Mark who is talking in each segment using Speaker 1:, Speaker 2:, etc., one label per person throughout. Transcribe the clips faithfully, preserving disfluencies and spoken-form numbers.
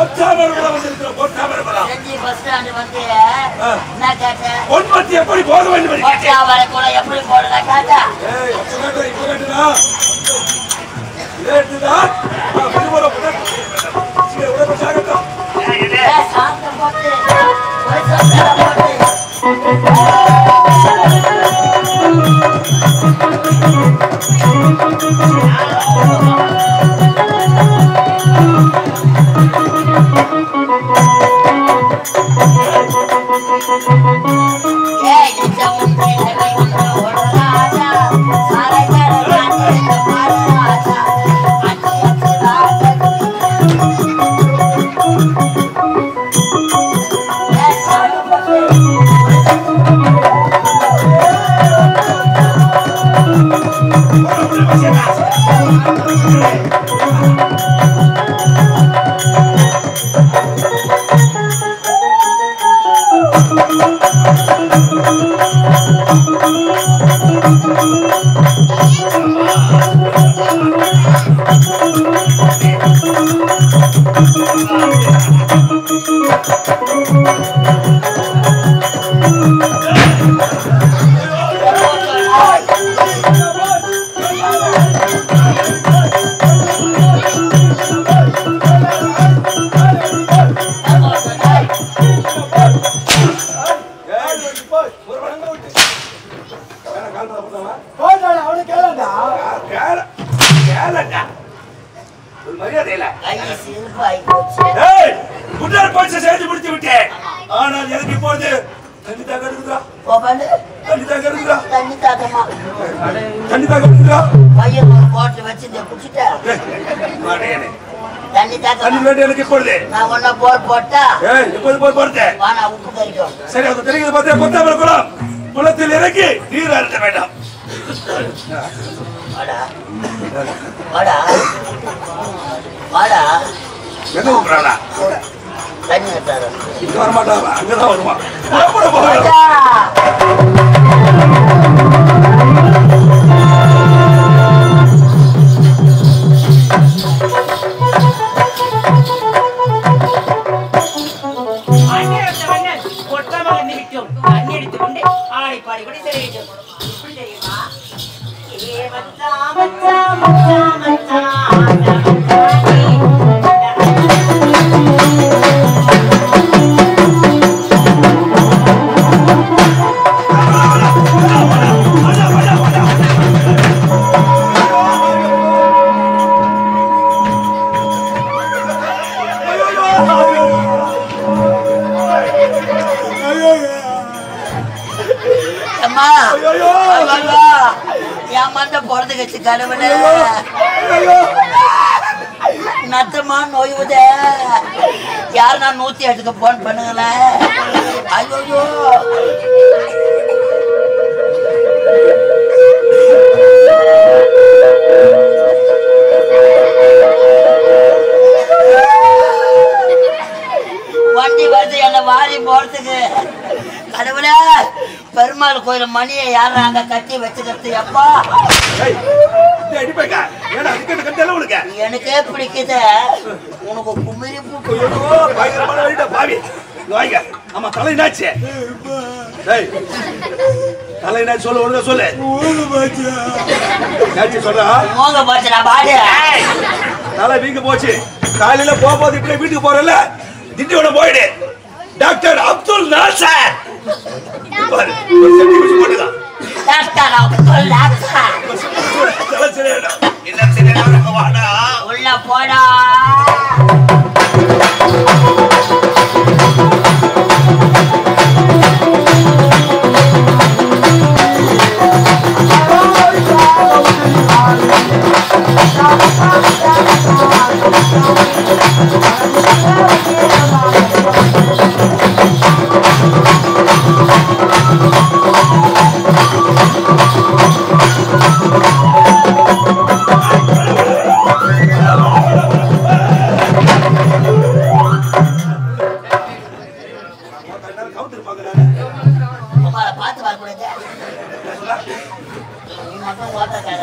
Speaker 1: பொட்டாமரபுரா வந்திருக்கிற பொட்டாமரபுரா
Speaker 2: செஞ்சி bus stand வந்து என்ன கேட்ட
Speaker 1: பொன்மத்தி எப்படி போக வேண்டும்
Speaker 2: பொட்டாமரை கூட எப்படி போறதா கேட்ட
Speaker 1: ஏய் இப்ப கேட்ட இப்ப கேட்டடா ஏத்துடா அப்படி போற போற சீக்கிரம் உள்ள போய் சாகட்டா
Speaker 2: ஏய் சாந்த போட்டு போய் சாந்த போட்டு
Speaker 1: எனக்கு இப்பொழுது
Speaker 2: நான் ஒண்ணா போர் போட்டா
Speaker 1: ஏய் இப்போது போர் போடுதே
Speaker 2: வானா உப்பு கறிக்கும்
Speaker 1: சரி அது தெரியுது பார்த்தே பொத்தாமரை குளம் குளத்தில் இறங்கி நீர் அருந்த வேண்டாம்
Speaker 2: வாடா வாடா வாடா
Speaker 1: என்ன ஊக்குறாடா
Speaker 2: தண்ணி எடுத்தாரு
Speaker 1: இங்க வர மாட்டாரா அங்கதான் வருவான் எப்படி போறா
Speaker 2: நத்தமா நோயுத யார் நான் நூத்தி எட்டுக்கு போன் பண்ணுங்கள ஐயோ வண்டி வருது என்ன வாரி போறதுக்கு கடவுளே பெருமாள் கோயில மணியை யாரும் அங்க கட்டி வச்சுக்கிறது எப்பா எனக்கே பிடிக்குது உனக்கு குமிரி
Speaker 1: ஆமா தலைநாச்சு தலைநாச்சு சொல்லு ஒழுங்கா சொல்லு
Speaker 2: மோங்க போச்சு நான் பாடு
Speaker 1: தலை வீங்க போச்சு காலையில போகும்போது இப்படி வீட்டுக்கு போறல திண்டியோட போயிடு டாக்டர் அப்துல் நாசர்
Speaker 2: டாக்டர் அப்துல் நாசர் உள்ள போடா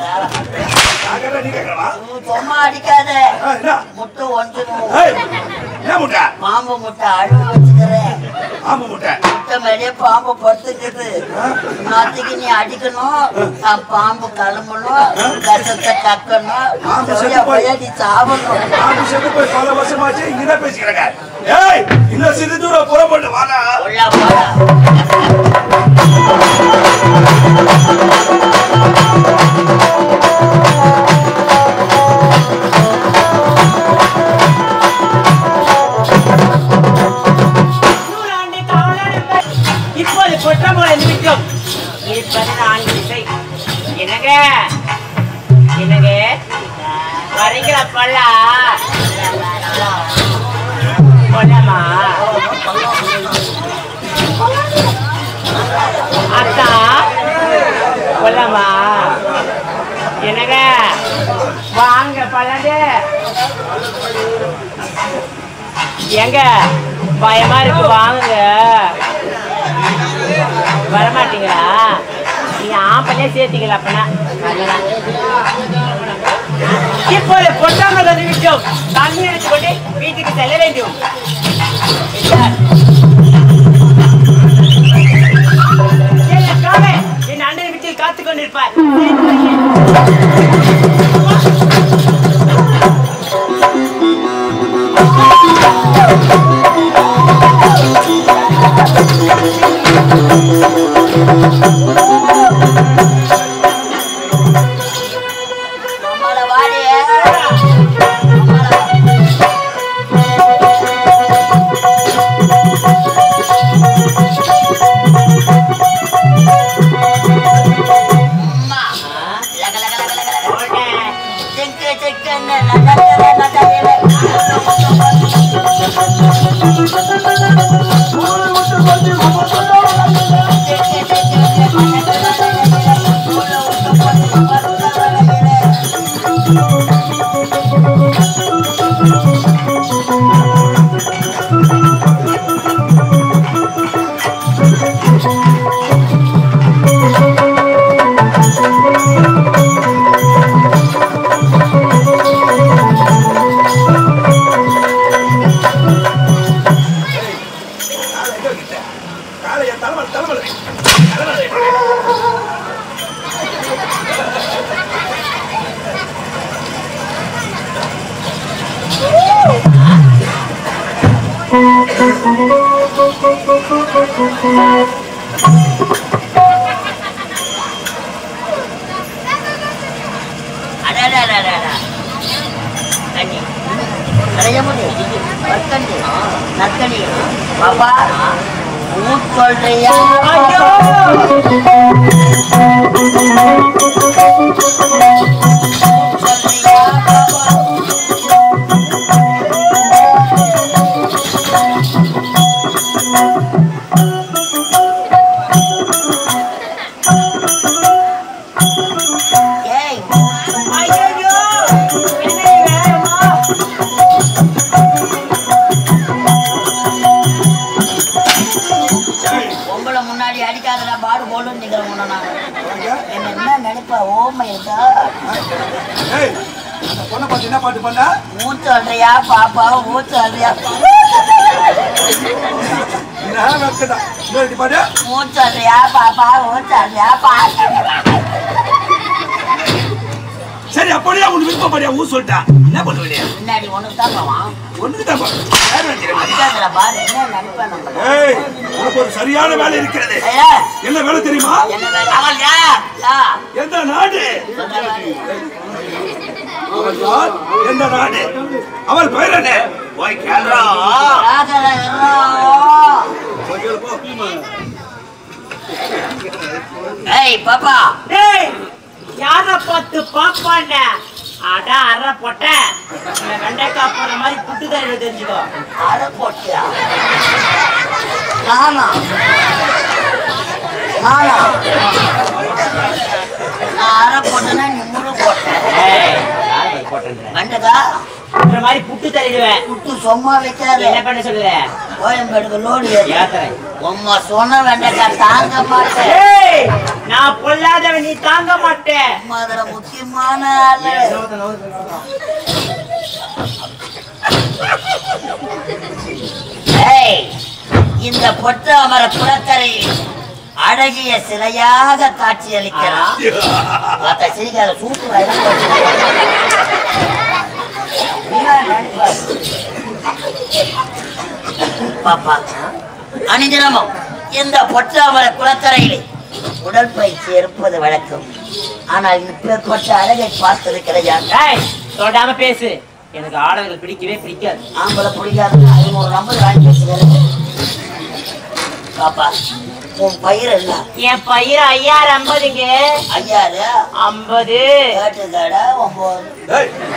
Speaker 2: பொம்மா அடிக்காத முட்டு ஒன்று
Speaker 1: என்ன முட்டை?
Speaker 2: பாம்பு முட்டை அழுவ வச்சுக்கிறேன்.
Speaker 1: பாம்பு முட்டை
Speaker 2: முட்டை மேலே பாம்பு படுத்துக்குது. நாளைக்கு நீ அடிக்கணும், நான் பாம்பு கிளம்பணும், கசத்தை கக்கணும், நீ சாவணும்.
Speaker 1: பாம்பு செத்து போய் பல வருஷமாச்சு இங்கதான் பேசிக்கிறேங்க. ஏய் இன்னும் சிறு தூரம் புறப்பட்டு வாடா.
Speaker 3: இப்போது கொற்றமலை நிமித்தம் இருப்பது நான்கு திசை. என்னங்க என்னங்க வரைக்கிற பல்லா கொல்லமா அத்தா கொல்லமா என்னங்க வாங்க பல்லாண்டு எங்க பயமா இருக்கு வாங்க. வரமாட்டீங்களா? நீங்க ஆம்பளே சேர்த்தீங்களா? அப்பனா இப்போது பொட்டாமல் நிமிஷம் தண்ணி எடுத்துக்கொண்டு வீட்டுக்கு செல்ல வேண்டும். என் அண்ணன் வீட்டில் காத்துக் கொண்டிருப்பார். பாப்பா சொல்றியா? ஊத்துறியா பாப்பா ஊத்துறியா ஊத்துறியா பாப்பா ஊத்துறியா பாப்பா.
Speaker 1: சரி அப்படியே உனக்கு விருப்பம் படியா ஊ சொல்லிட்டா என்ன பண்ணுவீங்க?
Speaker 2: முன்னாடி உனக்கு தான் போவான்.
Speaker 1: ஒண்ணுக்கு தான் போவான்.
Speaker 2: பாரு என்ன நினைப்பேன்.
Speaker 1: ஏய் உனக்கு ஒரு சரியான வேலை இருக்கிறது. என்ன வேலை தெரியுமா?
Speaker 2: என்ன வேலை? அவள் யா
Speaker 1: எந்த நாடு? எந்த நாடு? அவள் பெயர் என்ன? போய் கேள்றா.
Speaker 2: ஏய் பாப்பா
Speaker 3: ஏய் யார பார்த்து பாப்பாண்ட அட அற போட்ட வெண்டைக்காய் போற மாதிரி புட்டு தண்ணி தெரிஞ்சுக்கோ.
Speaker 2: அற போட்டியா? நானா நானா நான் அற போட்டேன்னா நீ முழு போட்டேன். வெண்டைக்கா
Speaker 3: இந்த மாதிரி புட்டு தள்ளிடுவேன்.
Speaker 2: புட்டு சும்மா வைக்காது.
Speaker 3: என்ன பண்ண சொல்லுற?
Speaker 2: கோயம்பேடுக்கு லோடு ஏத்துறேன். உம்மா சொன்ன வெண்டைக்காய் தாங்க மாட்டேன்.
Speaker 3: ஏய் நான் பொல்லாதவன், நீ தாங்க மாட்டேன்.
Speaker 2: அதுல முக்கியமான ஆளு இந்த பொற்றாமர குளக்கரையில் அழகிய சிலையாக காட்சி அளிக்கிறான். சிரிக்காத சூட்டு பாப்பா. அணிதினமும் இந்த பொற்றாமர குளக்கரையில் உடற்பயிற்சி இருப்பது வழக்கம். ஆனால் இப்பேற்பட்ட அழகை பார்த்தது கிடையாது.
Speaker 3: தொடாம பேசு. எனக்கு ஆடவர்கள் பிடிக்கவே பிடிக்காது.
Speaker 2: ஆம்பளை பிடிக்காது. ஒரு நம்பர் வாங்கி பேசுகிறேன் பாப்பா. உன் பயிர் என்ன?
Speaker 3: என் பயிர் ஐயாறு ஐம்பதுங்க.
Speaker 2: ஐயாறு
Speaker 3: ஐம்பது
Speaker 2: கேட்டுக்கடா. ஒன்பது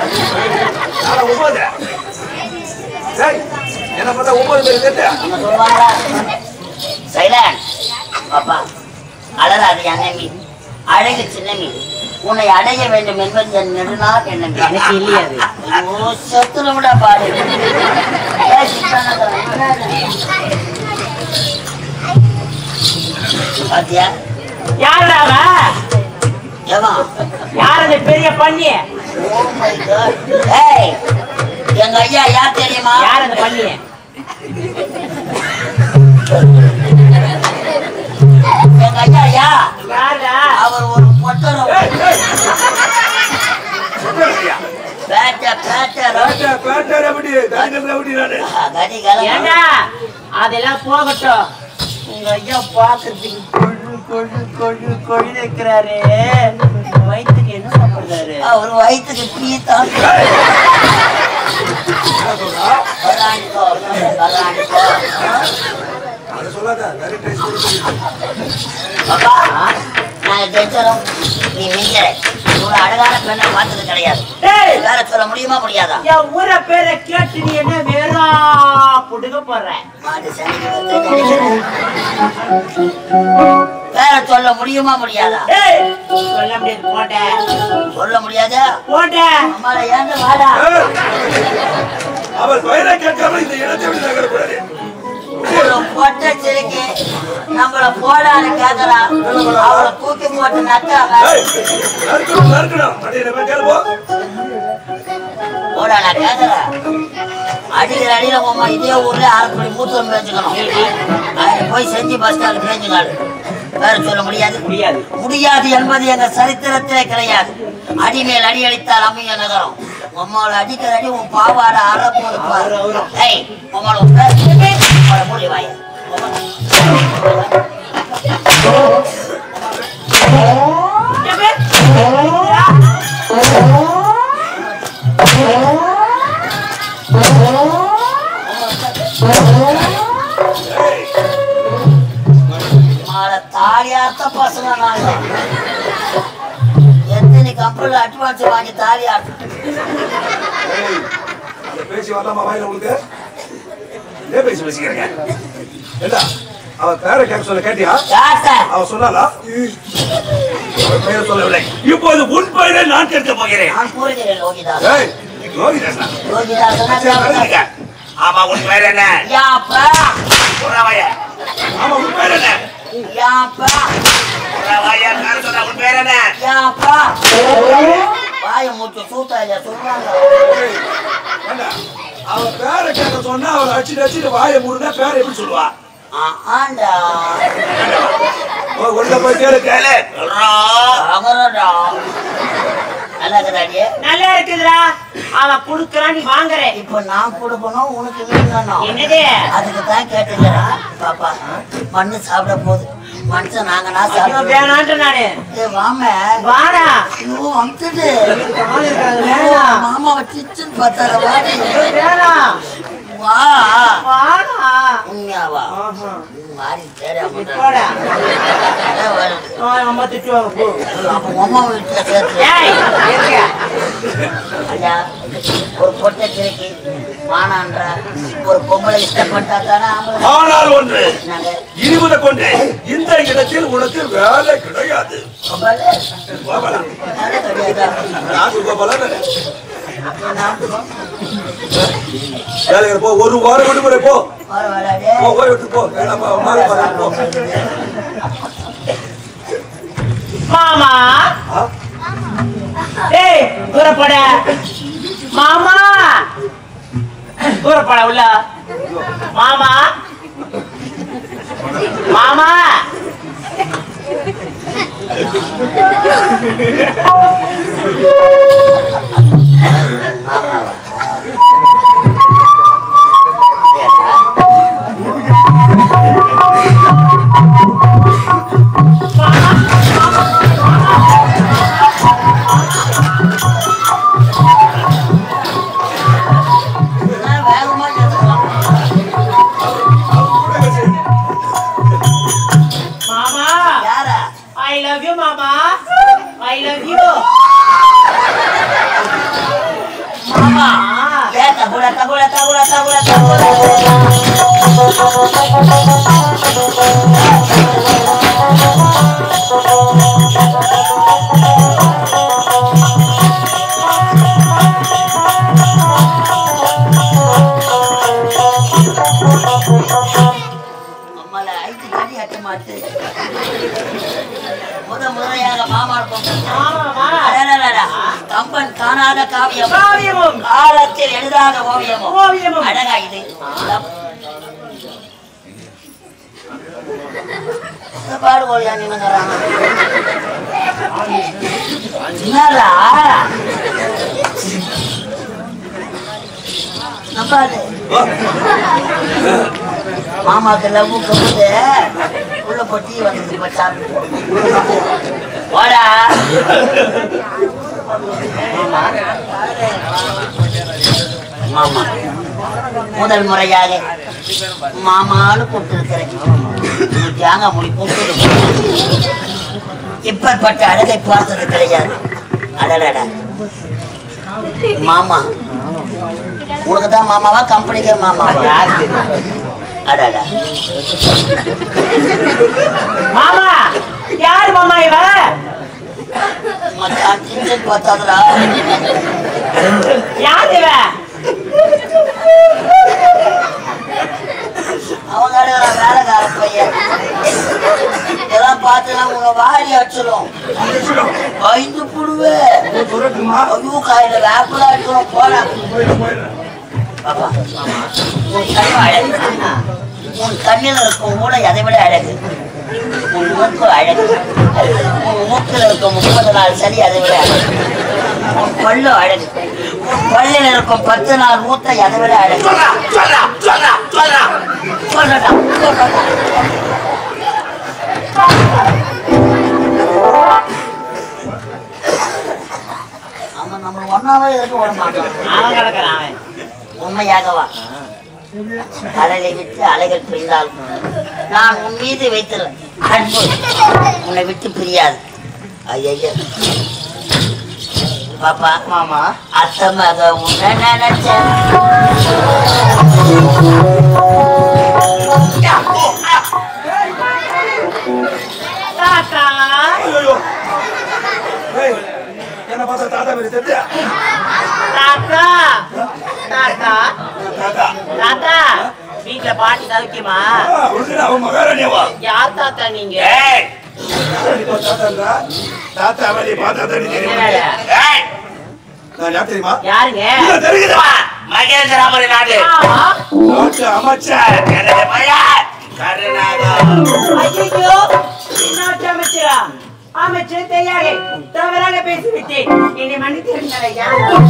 Speaker 1: என்ன பார்த்தா ஒன்பது பேர்
Speaker 2: சொல்லுவாங்களா? சைலண்ட் பாப்பா. அழகாது அண்ணமி, அழகு சின்னமி. உன்னை அடைய வேண்டும் என்பது என் நெடுநாள் எண்ணம்.
Speaker 3: எனக்கு இல்லையாது.
Speaker 2: செத்துல விட பாரு. பாத்தியா
Speaker 3: யாருடாவ? யார் அந்த பெரிய பண்ணி?
Speaker 2: எங்க ஐயா யார் தெரியுமா?
Speaker 3: யார் அந்த பண்ணி?
Speaker 2: எங்க ஐயா யா
Speaker 3: யாருடா? அவர்
Speaker 2: ஒரு பொட்டரம்.
Speaker 3: அதெல்லாம் போகட்டும். உங்க ஐயா பாக்குறதுக்கு கொழு கொழு கொழு கொழு வைக்கிறாரு. வயிற்றுக்கு என்ன சாப்பிடுறாரு?
Speaker 2: அவர் வயிற்றுக்கு பீத்தான். நீ மிஞ்சற அழகான பெண்ணை பார்த்தது கிடையாது. வேற சொல்ல முடியுமா முடியாதா?
Speaker 3: என் ஊரை பேரை கேட்டு நீ என்ன வேறா புடுங்க போற?
Speaker 2: வேற சொல்ல முடியுமா முடியாதா?
Speaker 3: சொல்ல முடியாது. போட்ட
Speaker 2: சொல்ல முடியாதா?
Speaker 3: போட்ட
Speaker 2: அம்மால ஏங்க வாடா.
Speaker 1: அவர் பயிரை கேட்காம இந்த இடத்தை விட்டு நகரக்கூடாது.
Speaker 2: பொட்ட சிரிக்கி நம்மள போடான்னு கேக்குறான். அவளை தூக்கி போட்டு நக்காம போடா நான் கேக்குறேன். அடிக்கிற அடியில போமா இதே ஊர்ல ஆறு மூத்தம் பேச்சுக்கணும். அதை போய் செஞ்சு பஸ் ஸ்டாண்ட் பேஞ்சுக்காடு. வேற சொல்ல முடியாது.
Speaker 3: முடியாது
Speaker 2: முடியாது என்பது எங்க சரித்திரத்திலே கிடையாது. அடிமேல் அடி அடித்தால் அமைய நகரம். உம்மாவோட அடிக்கிற அடி உன் பாவாட அற போது பாரு. ஏய் உங்களோட மூலி வாய தாலியாத்த பசங்க நாங்க எத்தனை கப்பல் அட்வான்ஸ் வாங்கி தாலியாட்டு
Speaker 1: பேசி வரலாமா வாயில உங்களுக்கு? ஏன் பேசி பேசிக்கிறீங்க? அவ பேரை கேட்க சொல்ல கேட்டியா? அவ சொன்னாலா? பெயர் சொல்லவில்லை. இப்போது உன் பெயரை நான் கேட்க போகிறேன்.
Speaker 2: நான் கூறுகிறேன் லோகிதாஸ்.
Speaker 1: ஏய், லோகிதாசா?
Speaker 2: லோகிதாசனா?
Speaker 1: ஆமா, உன் பெயர் என்ன?
Speaker 2: யாப்பா.
Speaker 1: புறவாய. ஆமா, உன் பெயர் என்ன?
Speaker 2: யாப்பா.
Speaker 1: புறவாய. நான் சொன்ன உன் பெயர் என்ன?
Speaker 2: யாப்பா. வாய மூச்சு சூத்தா இல்லையா சொல்றாங்க.
Speaker 1: அவ பேரை கேட்க சொன்னா அவளை அடிச்சுட்டு அடிச்சுட்டு வாயை மூடுனா பேரை எப்படி சொல்லுவா?
Speaker 2: ஆண்டா
Speaker 1: உள்ள போய் கேளு கேளு.
Speaker 2: நல்லா இருக்குதாடியே?
Speaker 3: நல்லா இருக்குதுடா. அவன் குடுக்கறான், நீ வாங்குற.
Speaker 2: இப்ப நான் கொடுக்கணும், உனக்கு வேணும்.
Speaker 3: என்னது?
Speaker 2: அதுக்கு தான் கேட்டுக்கிறேன் பாப்பா. மண்ணு சாப்பிட போகுது. மனுஷன் நாங்க நான் சாப்பிட
Speaker 3: வேணான்ட்டு நானு.
Speaker 2: வாம
Speaker 3: வாடா.
Speaker 2: ஐயோ அமுத்துட்டு
Speaker 3: வேணாம்.
Speaker 2: மாமாவை சிச்சுன்னு பார்த்தார வாடி.
Speaker 3: வேணாம்.
Speaker 2: வா
Speaker 3: வாடா.
Speaker 2: உண்மையாவா? மாறி தெரியாம
Speaker 3: போடா. அம்மா திட்டுவாங்க போ.
Speaker 2: அப்ப அம்மா வீட்டுல சேர்த்து ஐயா ஒரு பொட்டை கிழக்கி மானான்ற ஒரு பொம்பளை இஷ்டப்பட்டா தானே.
Speaker 1: ஆனால் ஒன்று இருபதை கொண்டு இந்த இடத்தில் உனக்கு வேலை கிடையாது. போ ஒரு வாரம் கொண்டு போற போ போய் விட்டு போ.
Speaker 3: மாமா ஏய் தூரப்பட மாமா தூரப்பட உள்ள மாமா மாமா கம்பன் காணாத காவியமும் காலத்தில் எழுதாத ஓவியமும் அழகா இது பாடுவோயா நீங்கிறாங்க மாமாக்கு லவ் கம்பு உள்ள பொட்டி வந்து வாடா மாமா முதல் முறையாக மாமான்னு கூப்பிட்டு தேங்க முடி கூப்பிட்டு இப்பற்பட்ட அழகை பார்த்தது கிடையாது. அடடா மாமா உனக்குதான் மாமாவா கம்பெனிக்கு மாமாவா? அடடா மாமா யாரு மாமா இவ?
Speaker 2: பார்த்தாதுடா
Speaker 3: யாரு இவ?
Speaker 2: அவங்க வேலைக்கார பையன் இதெல்லாம் பார்த்தா உங்க வாரி அடிச்சிடும் ஐந்து புடுவே ஐயோ காயில வேப்பில அடிக்கணும் போன பாப்பா உன் கண்ணு அழகு உன் கண்ணில் இருக்கும் கூட அதை விட அழகு உன் மூக்கு அழகு உன் மூக்கில் இருக்கும் முப்பது நாள் சரி அதை விட அழகு உன் பல்லு அழகு உன் பல்லில் இருக்கும் பத்து நாள் மூத்தை அதை விட அழகு அவன் நம்ம ஒன்னாவே எதுக்கு ஓட மாட்டான் உண்மையாகவா அலையை விட்டு அலைகள் பிரிந்தால் நான் உன் மீது வைத்திரு அன்பு உன்னை விட்டு பிரியாது. ஐயா பாப்பா மாமா அத்தமாக உன்னை நினைச்சேன்
Speaker 1: என்ன பார்த்தா தாத்தா மாதிரி தெரிஞ்சா
Speaker 3: தாத்தா தாத்தா தாத்தா வீட்டுல பாட்டி சௌக்கியமா?
Speaker 1: அவன் மகாராணியவா?
Speaker 3: யார் தாத்தா நீங்க?
Speaker 1: தாத்தா மாதிரி பார்த்தா தெரியுமா? தெரியுமா
Speaker 3: யாருங்க?
Speaker 1: தெரியுதா?
Speaker 4: மகேந்திராமரி நாடு
Speaker 1: நாட்டு அமைச்சர்
Speaker 3: ஐயோ நாட்டு அமைச்சரா? அமைச்சர் தெரியாது தவறாக பேசிவிட்டேன் என்னை மன்னித்து விடுங்களையா.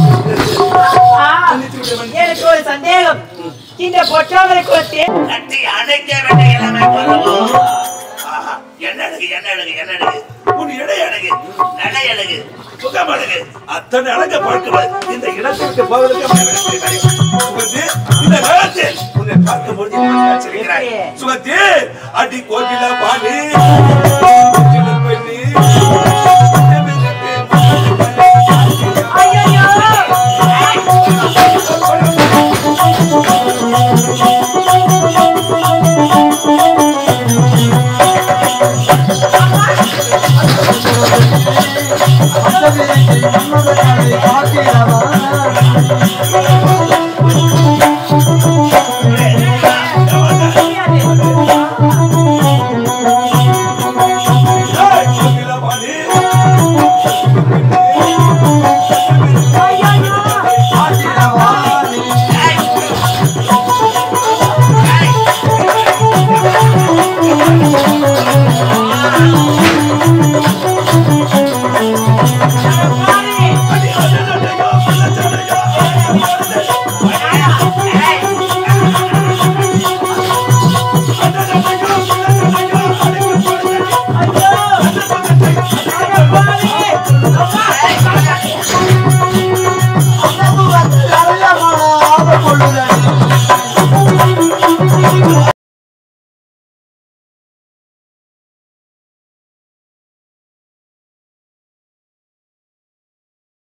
Speaker 3: எனக்கு ஒரு சந்தேகம் இந்த பொற்றாமரை குளத்தை
Speaker 4: கட்டி அணைக்க வேண்டிய இளமை போதும். என்ன அழகு என்ன அழகு என்ன அழகு உன் இடை அழகு நடை அழகு சுகம் அழகு
Speaker 1: அத்தனை அழக பார்க்குவது இந்த இடத்திற்கு போவதற்கு சுகத்தி இந்த காலத்தில் உன்னை பார்க்கும்போது சுகத்தி அடி கோகில பாடி